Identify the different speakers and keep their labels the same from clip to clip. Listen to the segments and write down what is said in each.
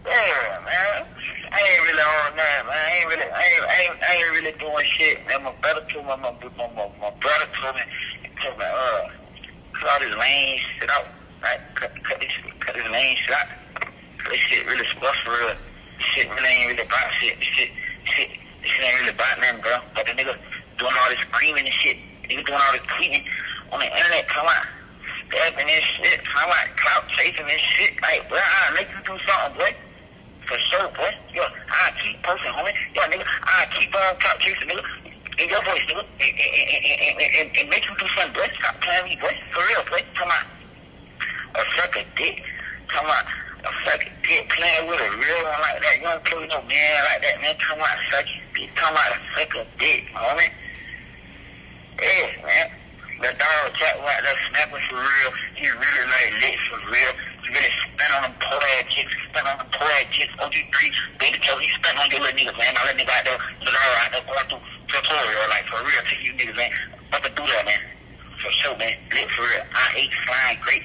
Speaker 1: Yeah, man. I ain't really on that, man. I ain't really doing shit, man. My brother told me, my brother told me, cut all this lame shit out. Right? Cut this lame shit out. This shit really supposed for real. This shit really ain't really about shit. This shit ain't really about nothing, bro. But the nigga doing all this screaming and shit. The nigga doing all this tweeting on the internet, come on. Stabbing and shit, come on, clout chasing and shit. Like, bro, I'll make you do something, boy. For sure, boy. Yo, I'll keep posting, homie. Yo, nigga, I'll keep on clout chasing, nigga. In your voice, nigga. And make you do something, boy. Stop playing me, boy. For real, boy. Come on. A sucker dick. Come on. A fucking dick playing with a real one like that. You don't play with no man like that, man. Come on, sucker dick. Come on, a sucker dick, homie. Yeah, man. The dog Jack right there snapping for real. He really like lit for real. He really spent on them poor ass chicks. Spent on them poor ass chicks. OG3, baby tell he spent on your little niggas, man. All that nigga out there, the dog out there going through tutorial, like for real, take you niggas, man. Up and do that, man. For sure, man. Lit for real. I ate flying great.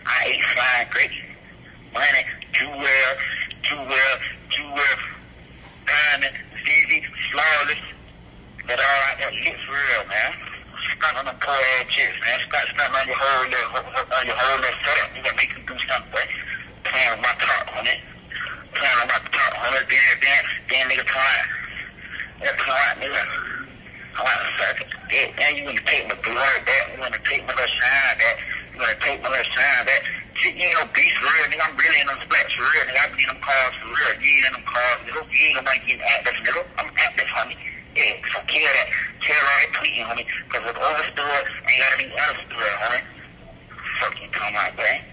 Speaker 1: Money, Jewel, Diamond, Easy, Flawless. That all out there lit for real, man. Stunt on them poor ass chicks, man. Stunt on your whole little setup. You gotta make them do something, boy. Playing with my top on it. Then nigga crying. They're crying, nigga. I want to suck it. Yeah, man, you wanna take my blood back. You wanna take my little shine back. Shit, you ain't no beast for real, nigga. I'm really in them splats for real, nigga. I be in them cars for real. You ain't in them cars, nigga. You ain't nobody getting active, nigga. I'm active, homie. Yeah, so kill all that tweeting, homie. Cause if overstood, ain't gotta be understood, homie. Fuck you talking about, man.